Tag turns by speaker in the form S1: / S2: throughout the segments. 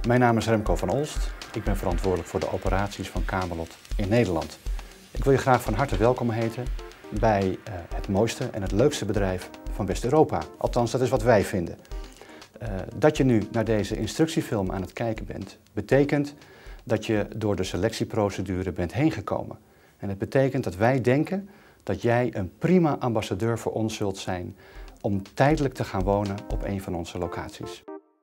S1: Mijn naam is Remco van Olst. Ik ben verantwoordelijk voor de operaties van Kamelot in Nederland. Ik wil je graag van harte welkom heten bij het mooiste en het leukste bedrijf van West-Europa. Althans, dat is wat wij vinden. Dat je nu naar deze instructiefilm aan het kijken bent, betekent dat je door de selectieprocedure bent heen gekomen. En het betekent dat wij denken dat jij een prima ambassadeur voor ons zult zijn om tijdelijk te gaan wonen op een van onze locaties.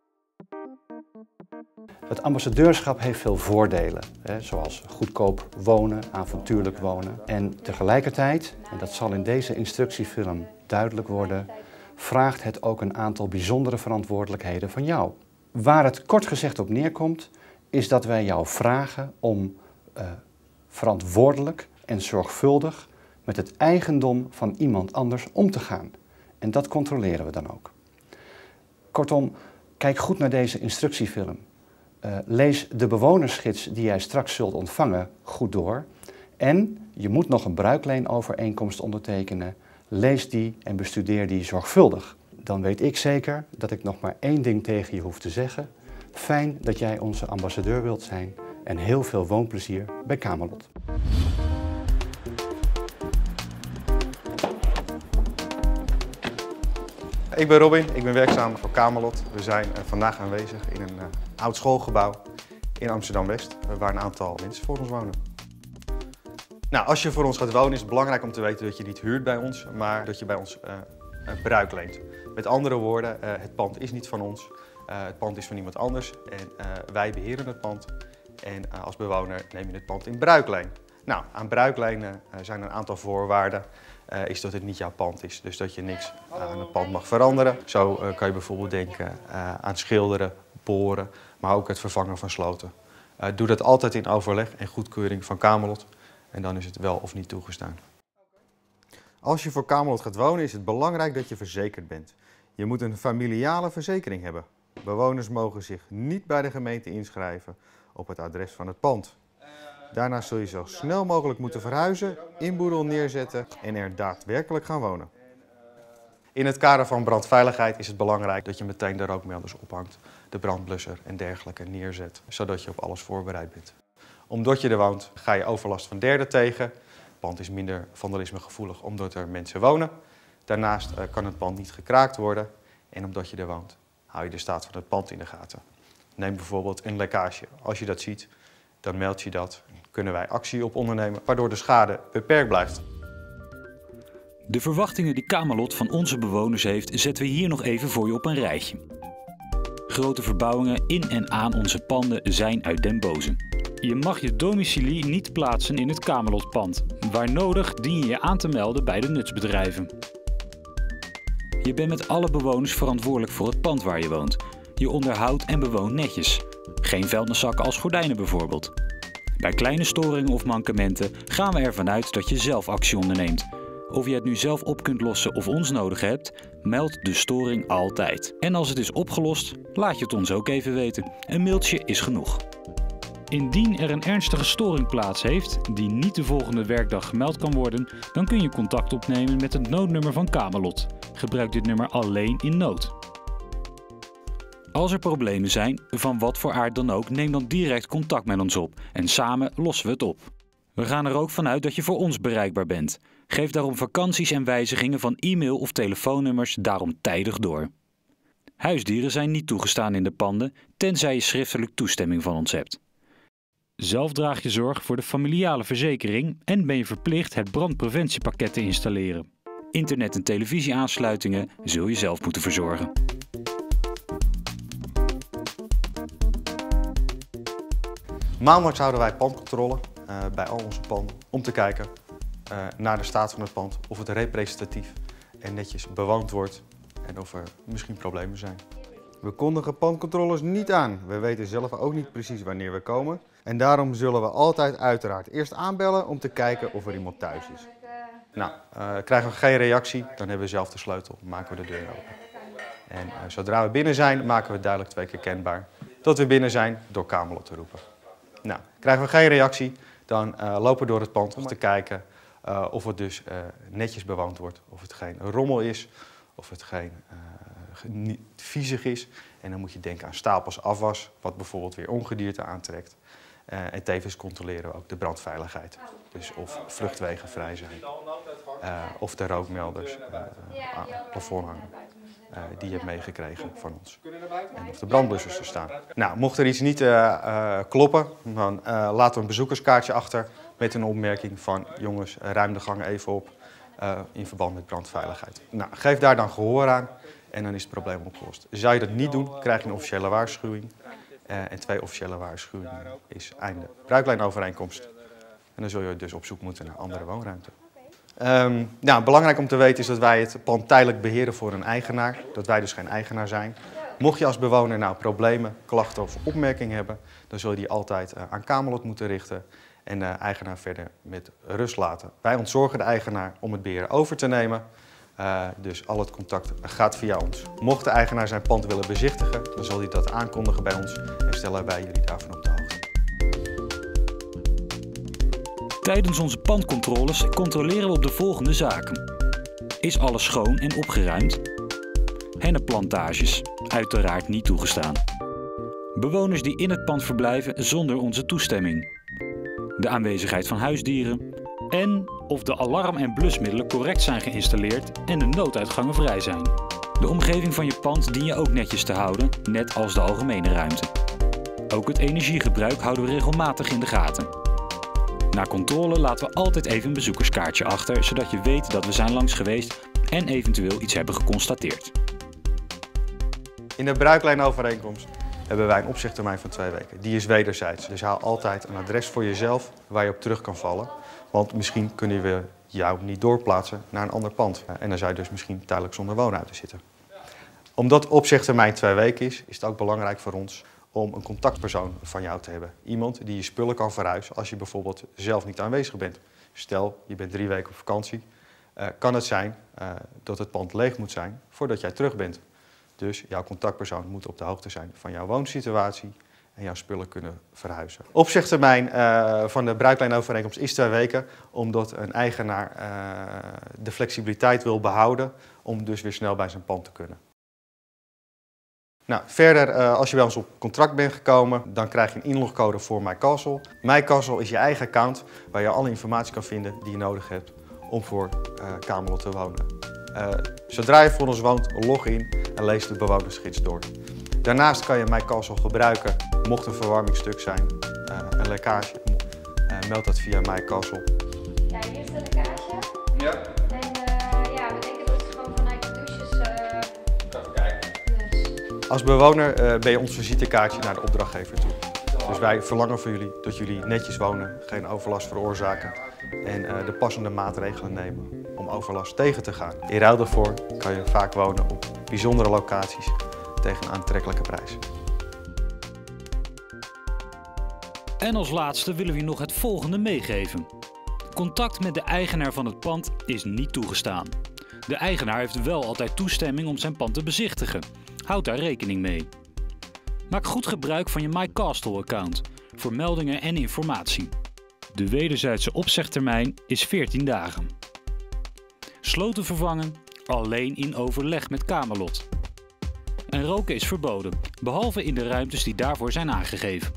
S1: Het ambassadeurschap heeft veel voordelen, zoals goedkoop wonen, avontuurlijk wonen. En tegelijkertijd, en dat zal in deze instructiefilm duidelijk worden, vraagt het ook een aantal bijzondere verantwoordelijkheden van jou. Waar het kort gezegd op neerkomt, is dat wij jou vragen om verantwoordelijk en zorgvuldig met het eigendom van iemand anders om te gaan. En dat controleren we dan ook. Kortom, kijk goed naar deze instructiefilm. Lees de bewonersgids die jij straks zult ontvangen goed door. En je moet nog een bruikleenovereenkomst ondertekenen. Lees die en bestudeer die zorgvuldig. Dan weet ik zeker dat ik nog maar één ding tegen je hoef te zeggen. Fijn dat jij onze ambassadeur wilt zijn en heel veel woonplezier bij Kamelot.
S2: Ik ben Robin, ik ben werkzaam voor Kamelot. We zijn vandaag aanwezig in een oud schoolgebouw in Amsterdam-West, waar een aantal mensen voor ons wonen. Nou, als je voor ons gaat wonen is het belangrijk om te weten dat je niet huurt bij ons, maar dat je bij ons bruik leent. Met andere woorden, het pand is niet van ons, het pand is van iemand anders en wij beheren het pand. En als bewoner neem je het pand in bruikleen. Nou, aan bruiklenen zijn een aantal voorwaarden. Is dat het niet jouw pand is, dus dat je niks aan het pand mag veranderen. Zo kan je bijvoorbeeld denken aan schilderen, boren, maar ook het vervangen van sloten. Doe dat altijd in overleg en goedkeuring van Kamelot en dan is het wel of niet toegestaan. Als je voor Kamelot gaat wonen is het belangrijk dat je verzekerd bent. Je moet een familiale verzekering hebben. Bewoners mogen zich niet bij de gemeente inschrijven op het adres van het pand. Daarna zul je zo snel mogelijk moeten verhuizen, inboedel neerzetten en er daadwerkelijk gaan wonen. In het kader van brandveiligheid is het belangrijk dat je meteen de rookmelders ophangt, de brandblusser en dergelijke neerzet, zodat je op alles voorbereid bent. Omdat je er woont ga je overlast van derden tegen. Het pand is minder vandalismegevoelig omdat er mensen wonen. Daarnaast kan het pand niet gekraakt worden en omdat je er woont hou je de staat van het pand in de gaten. Neem bijvoorbeeld een lekkage. Als je dat ziet, dan meld je dat. Kunnen wij actie op ondernemen, waardoor de schade beperkt blijft.
S3: De verwachtingen die Kamelot van onze bewoners heeft, zetten we hier nog even voor je op een rijtje. Grote verbouwingen in en aan onze panden zijn uit den boze. Je mag je domicilie niet plaatsen in het Kamelotpand. Waar nodig dien je je aan te melden bij de nutsbedrijven. Je bent met alle bewoners verantwoordelijk voor het pand waar je woont. Je onderhoudt en bewoont netjes. Geen vuilniszakken als gordijnen bijvoorbeeld. Bij kleine storingen of mankementen gaan we ervan uit dat je zelf actie onderneemt. Of je het nu zelf op kunt lossen of ons nodig hebt, meld de storing altijd. En als het is opgelost, laat je het ons ook even weten. Een mailtje is genoeg. Indien er een ernstige storing plaats heeft, die niet de volgende werkdag gemeld kan worden, dan kun je contact opnemen met het noodnummer van Kamelot. Gebruik dit nummer alleen in nood. Als er problemen zijn, van wat voor aard dan ook, neem dan direct contact met ons op en samen lossen we het op. We gaan er ook vanuit dat je voor ons bereikbaar bent. Geef daarom vakanties en wijzigingen van e-mail of telefoonnummers daarom tijdig door. Huisdieren zijn niet toegestaan in de panden, tenzij je schriftelijk toestemming van ons hebt. Zelf draag je zorg voor de familiale verzekering en ben je verplicht het brandpreventiepakket te installeren. Internet- en televisieaansluitingen zul je zelf moeten verzorgen.
S2: Maandelijks houden wij pandcontrole bij al onze panden om te kijken naar de staat van het pand, of het representatief en netjes bewoond wordt en of er misschien problemen zijn. We kondigen pandcontroles niet aan. We weten zelf ook niet precies wanneer we komen. En daarom zullen we altijd uiteraard eerst aanbellen om te kijken of er iemand thuis is. Nou, krijgen we geen reactie, dan hebben we zelf de sleutel, maken we de deur open. En zodra we binnen zijn, maken we duidelijk 2 keer kenbaar dat we binnen zijn door Kamelot te roepen. Nou, krijgen we geen reactie, dan lopen we door het pand om te kijken of het dus netjes bewoond wordt. Of het geen rommel is, of het geen niet viezig is. En dan moet je denken aan stapels afwas, wat bijvoorbeeld weer ongedierte aantrekt. En tevens controleren we ook de brandveiligheid. Dus of vluchtwegen vrij zijn, of de rookmelders aan het plafond hangen. Die je hebt meegekregen van ons. En of de brandblussers er staan. Nou, mocht er iets niet kloppen, dan laten we een bezoekerskaartje achter met een opmerking van jongens, ruim de gang even op in verband met brandveiligheid. Nou, geef daar dan gehoor aan en dan is het probleem opgelost. Zou je dat niet doen, krijg je een officiële waarschuwing. En 2 officiële waarschuwingen is einde bruiklijnovereenkomst. En dan zul je dus op zoek moeten naar andere woonruimte. Nou, belangrijk om te weten is dat wij het pand tijdelijk beheren voor een eigenaar. Dat wij dus geen eigenaar zijn. Mocht je als bewoner nou problemen, klachten of opmerkingen hebben, dan zul je die altijd aan Kamelot moeten richten en de eigenaar verder met rust laten. Wij ontzorgen de eigenaar om het beheer over te nemen. Dus al het contact gaat via ons. Mocht de eigenaar zijn pand willen bezichtigen, dan zal hij dat aankondigen bij ons en stellen wij jullie daarvan op de hoogte.
S3: Tijdens onze pandcontroles controleren we op de volgende zaken. Is alles schoon en opgeruimd? Hennepplantages, uiteraard niet toegestaan. Bewoners die in het pand verblijven zonder onze toestemming. De aanwezigheid van huisdieren. En of de alarm- en blusmiddelen correct zijn geïnstalleerd en de nooduitgangen vrij zijn. De omgeving van je pand dien je ook netjes te houden, net als de algemene ruimte. Ook het energiegebruik houden we regelmatig in de gaten. Na controle laten we altijd even een bezoekerskaartje achter, zodat je weet dat we zijn langs geweest en eventueel iets hebben geconstateerd.
S2: In de bruiklijnovereenkomst hebben wij een opzegtermijn van 2 weken. Die is wederzijds. Dus haal altijd een adres voor jezelf waar je op terug kan vallen. Want misschien kunnen we jou niet doorplaatsen naar een ander pand. En dan zou je dus misschien tijdelijk zonder woonruimte zitten. Omdat opzegtermijn 2 weken is het ook belangrijk voor ons om een contactpersoon van jou te hebben. Iemand die je spullen kan verhuizen als je bijvoorbeeld zelf niet aanwezig bent. Stel, je bent 3 weken op vakantie. Kan het zijn dat het pand leeg moet zijn voordat jij terug bent. Dus jouw contactpersoon moet op de hoogte zijn van jouw woonsituatie en jouw spullen kunnen verhuizen. Opzegtermijn van de bruiklijnovereenkomst is 2 weken, omdat een eigenaar de flexibiliteit wil behouden om dus weer snel bij zijn pand te kunnen. Nou, verder, als je bij ons op contract bent gekomen, dan krijg je een inlogcode voor MyCastle. MyCastle is je eigen account waar je alle informatie kan vinden die je nodig hebt om voor Kamelot te wonen. Zodra je voor ons woont, log in en lees de bewonersgids door. Daarnaast kan je MyCastle gebruiken mocht een verwarmingsstuk zijn, een lekkage. Meld dat via MyCastle.
S4: Ja, hier is de lekkage.
S2: Ja.
S4: En ja, we denken dat het gewoon vanuit de douches...
S2: Even kijken.
S4: Dus.
S2: Als bewoner ben je ons visitekaartje naar de opdrachtgever toe. Dus wij verlangen voor jullie dat jullie netjes wonen, geen overlast veroorzaken en de passende maatregelen nemen om overlast tegen te gaan. In ruil daarvoor kan je vaak wonen op bijzondere locaties tegen een aantrekkelijke prijs.
S3: En als laatste willen we je nog het volgende meegeven. Contact met de eigenaar van het pand is niet toegestaan. De eigenaar heeft wel altijd toestemming om zijn pand te bezichtigen. Houd daar rekening mee. Maak goed gebruik van je MyCastle-account voor meldingen en informatie. De wederzijdse opzegtermijn is 14 dagen. Sloten vervangen alleen in overleg met Kamelot. En roken is verboden, behalve in de ruimtes die daarvoor zijn aangegeven.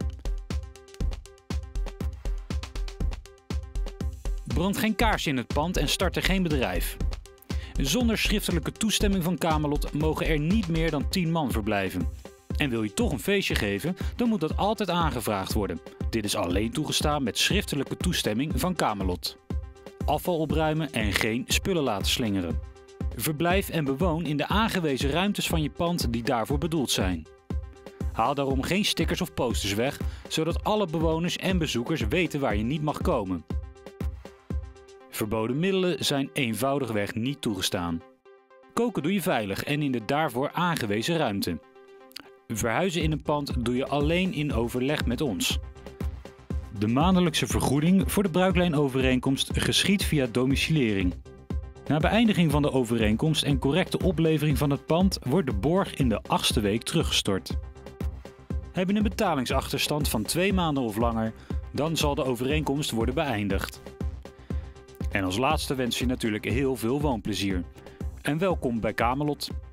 S3: Brand geen kaars in het pand en start er geen bedrijf. Zonder schriftelijke toestemming van Kamelot mogen er niet meer dan 10 man verblijven. En wil je toch een feestje geven, dan moet dat altijd aangevraagd worden. Dit is alleen toegestaan met schriftelijke toestemming van Kamelot. Afval opruimen en geen spullen laten slingeren. Verblijf en bewoon in de aangewezen ruimtes van je pand die daarvoor bedoeld zijn. Haal daarom geen stickers of posters weg, zodat alle bewoners en bezoekers weten waar je niet mag komen. Verboden middelen zijn eenvoudigweg niet toegestaan. Koken doe je veilig en in de daarvoor aangewezen ruimte. Verhuizen in een pand doe je alleen in overleg met ons. De maandelijkse vergoeding voor de bruiklijnovereenkomst geschiedt via domiciliering. Na beëindiging van de overeenkomst en correcte oplevering van het pand wordt de borg in de 8e week teruggestort. Heb je een betalingsachterstand van 2 maanden of langer, dan zal de overeenkomst worden beëindigd. En als laatste wens je natuurlijk heel veel woonplezier. En welkom bij Kamelot.